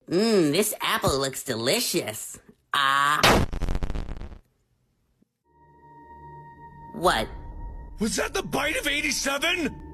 This apple looks delicious. Ah. What? Was that the bite of 87?